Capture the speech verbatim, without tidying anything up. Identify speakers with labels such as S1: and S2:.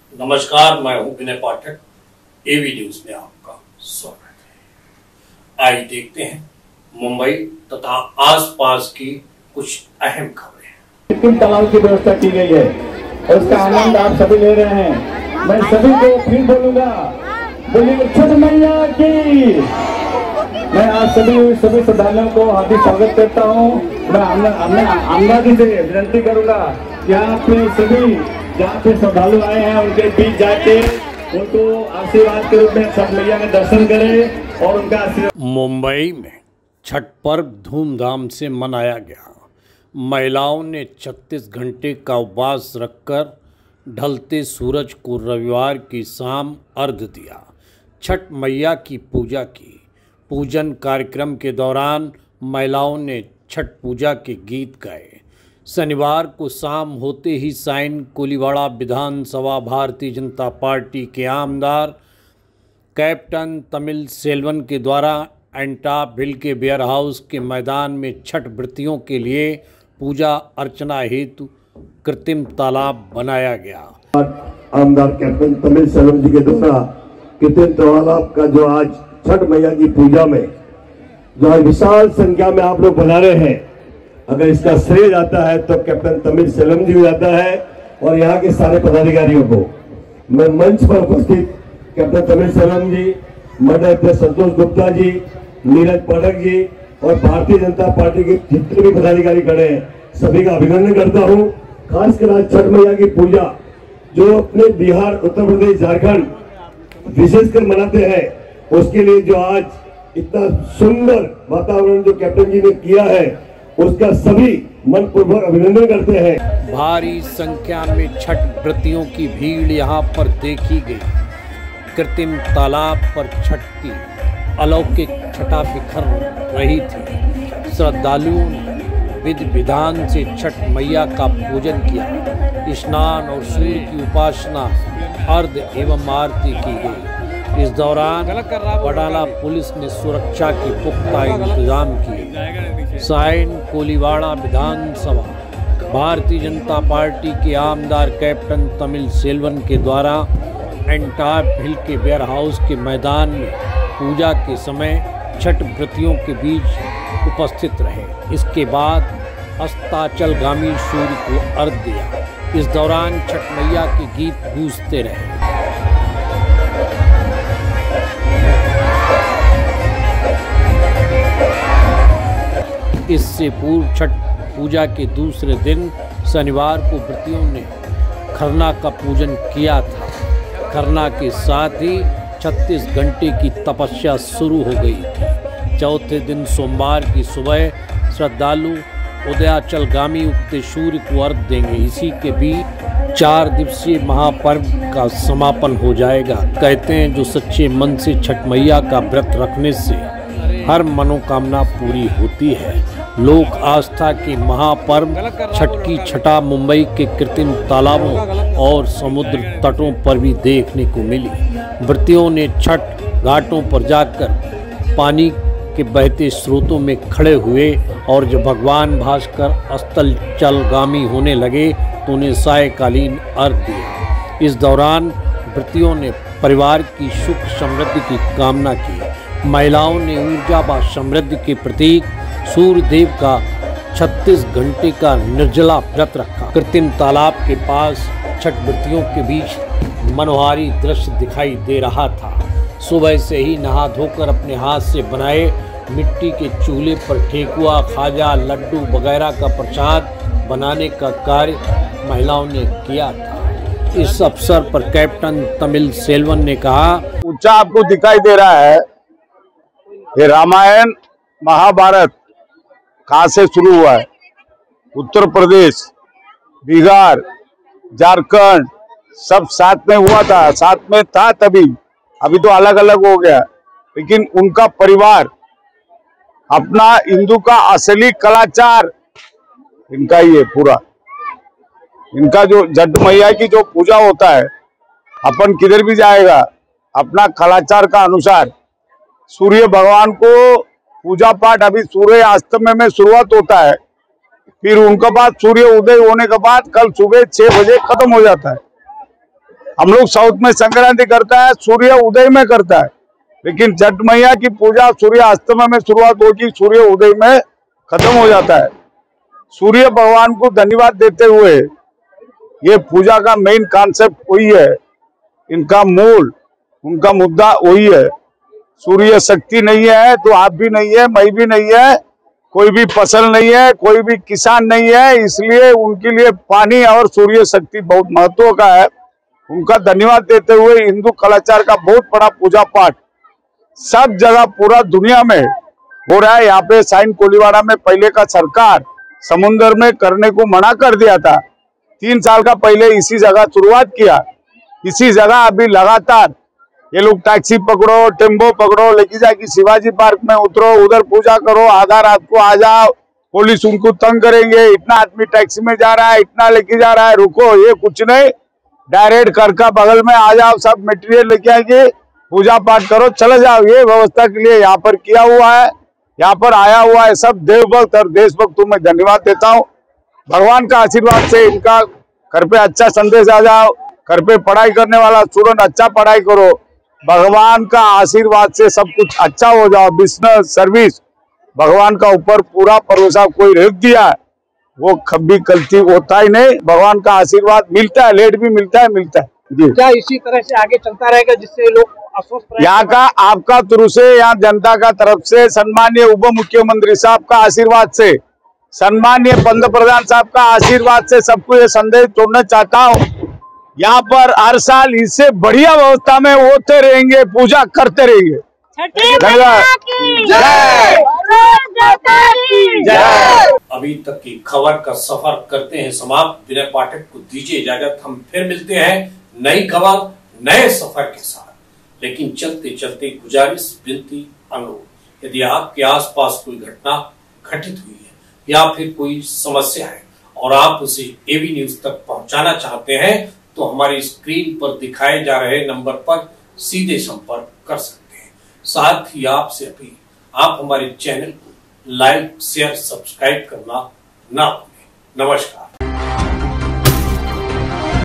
S1: नमस्कार, मैं हूं विनय पाठक। एवी न्यूज में आपका स्वागत है। आइए देखते हैं मुंबई तथा आसपास की कुछ अहम खबरें।
S2: कृत्रिम तालाब की व्यवस्था की गई है और उसका आनंद आप सभी ले रहे हैं। मैं सभी को फिर बोलूंगा, बोलिए छठ मैया की। मैं आज सभी सभी श्रद्धालुओं को हार्दिक स्वागत करता हूं। मैं आमना जी से विनती करूंगा कि आप सभी जहाँ पे श्रद्धालु आए हैं उनके बीच जाके उनको आशीर्वाद के रूप में छठ मैया में दर्शन करें और उनका आशीर्वाद।
S1: मुंबई में छठ पर्व धूमधाम से मनाया गया। महिलाओं ने छत्तीस घंटे का उपवास रखकर ढलते सूरज को रविवार की शाम अर्घ्य दिया। छठ मैया की पूजा की। पूजन कार्यक्रम के दौरान महिलाओं ने छठ पूजा के गीत गाए। शनिवार को शाम होते ही साइन कोलीवाड़ा विधानसभा भारतीय जनता पार्टी के आमदार कैप्टन तमिल सेल्वन के द्वारा एंटाप हिल के वेयर हाउस के मैदान में छठ व्रतियों के लिए पूजा अर्चना हेतु कृत्रिम तालाब बनाया गया।
S3: आमदार कैप्टन तमिल सेल्वन जी के द्वारा कृत्रिम तालाब का जो आज छठ मैया की पूजा में जो आज विशाल संख्या में आप लोग बना रहे हैं, अगर इसका श्रेय जाता है तो कैप्टन तमिल सेल्वन जी को जाता है और यहाँ के सारे पदाधिकारियों को। मैं मंच पर उपस्थित कैप्टन तमिल सेल्वन जी, मंडल अध्यक्ष संतोष गुप्ता जी, नीरज पाठक जी और भारतीय जनता पार्टी के जितने भी पदाधिकारी खड़े हैं, सभी का अभिनंदन करता हूँ। खासकर आज छठ मैया की पूजा जो अपने बिहार, उत्तर प्रदेश, झारखंड विशेषकर मनाते हैं, उसके लिए जो आज इतना सुंदर वातावरण जो कैप्टन जी ने किया है, उसका सभी मनपूर्वक अभिनंदन करते हैं।
S1: भारी संख्या में छठ व्रतियों की भीड़ यहाँ पर देखी गई। कृत्रिम तालाब पर छठ की अलौकिक छटा बिखर रही थी। श्रद्धालुओं ने विधि विधान से छठ मैया का पूजन किया। स्नान और सूर्य की उपासना, अर्घ्य एवं आरती की गई। इस दौरान वडाला पुलिस ने सुरक्षा के पुख्ता इंतजाम किए। साइन कोलीवाड़ा विधानसभा भारतीय जनता पार्टी के आमदार कैप्टन तमिल सेल्वन के द्वारा एंटाप हिल के वेयर हाउस के मैदान में पूजा के समय छठ व्रतियों के बीच उपस्थित रहे। इसके बाद अस्ताचलगामी सूर्य को अर्घ्य दिया। इस दौरान छठ मैया के गीत गूंजते रहे। इससे पूर्व छठ पूजा के दूसरे दिन शनिवार को व्रतियों ने खरना का पूजन किया था। खरना के साथ ही छत्तीस घंटे की तपस्या शुरू हो गई थी। चौथे दिन सोमवार की सुबह श्रद्धालु उदयाचलगामी उगते सूर्य को अर्घ्य देंगे। इसी के बीच चार दिवसीय महापर्व का समापन हो जाएगा। कहते हैं जो सच्चे मन से छठ मैया का व्रत रखने से हर मनोकामना पूरी होती है। लोक आस्था के महापर्व छठ की छटा मुंबई के कृत्रिम तालाबों और समुद्र तटों पर भी देखने को मिली। व्रतियों ने छठ घाटों पर जाकर पानी के बहते स्रोतों में खड़े हुए और जब भगवान भास्कर अस्ताचलगामी होने लगे तो उन्हें सायकालीन अर्घ्य दिया। इस दौरान व्रतियों ने परिवार की सुख समृद्धि की कामना की। महिलाओं ने ऊर्जा व समृद्धि के प्रतीक सूर्य देव का छत्तीस घंटे का निर्जला व्रत रखा। कृत्रिम तालाब के पास छठ व्रतियों के बीच मनोहारी दृश्य दिखाई दे रहा था। सुबह से ही नहा धोकर अपने हाथ से बनाए मिट्टी के चूल्हे पर ठेकुआ, खाजा, लड्डू वगैरह का प्रसाद बनाने का कार्य महिलाओं ने किया था। इस अवसर पर कैप्टन तमिल सेल्वन ने कहा,
S4: ऊंचा आपको दिखाई दे रहा है, ये रामायण महाभारत कहाँ से शुरू हुआ है? उत्तर प्रदेश, बिहार, झारखंड सब साथ में हुआ था, साथ में था तभी। अभी तो अलग अलग हो गया, लेकिन उनका परिवार अपना हिंदू का असली कलाचार इनका ही है पूरा। इनका जो छठ मैया की जो पूजा होता है, अपन किधर भी जाएगा अपना कलाचार का अनुसार सूर्य भगवान को पूजा पाठ अभी सूर्य अस्तमय में शुरुआत होता है, फिर उनके बाद सूर्य उदय होने के बाद कल सुबह छह बजे खत्म हो जाता है। हम लोग साउथ में संक्रांति करता है, सूर्य उदय में करता है, लेकिन छठ मैया की पूजा सूर्य अस्तमय में शुरुआत होगी, सूर्य उदय में खत्म हो जाता है। सूर्य भगवान को धन्यवाद देते हुए ये पूजा का मेन कॉन्सेप्ट वही है, इनका मूल, उनका मुद्दा वही है। सूर्य शक्ति नहीं है तो आप भी नहीं है, मैं भी नहीं है, कोई भी फसल नहीं है, कोई भी किसान नहीं है, इसलिए उनके लिए पानी और सूर्य शक्ति बहुत महत्व का है। उनका धन्यवाद देते हुए हिंदू कलाचार का बहुत बड़ा पूजा पाठ सब जगह पूरा दुनिया में हो रहा है। यहाँ पे साइन कोलीवाड़ा में पहले का सरकार समुद्र में करने को मना कर दिया था, तीन साल का पहले इसी जगह शुरुआत किया। इसी जगह अभी लगातार ये लोग टैक्सी पकड़ो, टेम्पो पकड़ो, लेके जाके शिवाजी पार्क में उतरो, उधर पूजा करो, आधा रात को आ जाओ, पुलिस उनको तंग करेंगे, इतना आदमी टैक्सी में जा रहा है, इतना लेके जा रहा है, रुको, ये कुछ नहीं, डायरेक्ट घर का बगल में आ जाओ, सब मटेरियल लेके आएंगे, पूजा पाठ करो, चले जाओ। ये व्यवस्था के लिए यहाँ पर किया हुआ है, यहाँ पर आया हुआ है सब देवभक्त और देशभक्तों में धन्यवाद देता हूँ। भगवान का आशीर्वाद से इनका घर पे अच्छा संदेश आ जाओ, घर पे पढ़ाई करने वाला स्टूडेंट अच्छा पढ़ाई करो, भगवान का आशीर्वाद से सब कुछ अच्छा हो जाओ। बिजनेस सर्विस भगवान का ऊपर पूरा भरोसा कोई रख दिया है वो कभी गलती होता ही नहीं, भगवान का आशीर्वाद मिलता है, लेट भी मिलता है, मिलता है जी।
S5: क्या इसी तरह से आगे चलता रहेगा जिससे लोग अस्वस्थ?
S4: यहाँ का आपका तरफ से, यहाँ जनता का तरफ से, सम्मानीय उप मुख्यमंत्री साहब का आशीर्वाद से, सम्मानीय पंत प्रधान साहब का आशीर्वाद से सबको ये संदेश छोड़ना चाहता हूँ, यहाँ पर हर साल इससे बढ़िया व्यवस्था में होते रहेंगे, पूजा करते रहेंगे।
S1: अभी तक की खबर का सफर करते हैं समाप्त। विनय पाठक को दीजिए इजाजत, हम फिर मिलते हैं नई खबर नए सफर के साथ। लेकिन चलते चलते गुजारिश, विनती, अनुरोध, यदि आपके आसपास कोई घटना घटित हुई है या फिर कोई समस्या है और आप उसे एबी न्यूज तक पहुंचाना चाहते हैं तो हमारी स्क्रीन पर दिखाए जा रहे नंबर पर सीधे संपर्क कर सकते हैं। साथ ही आपसे अपील, आप हमारे चैनल को लाइक, शेयर, सब्सक्राइब करना ना भूलें। नमस्कार।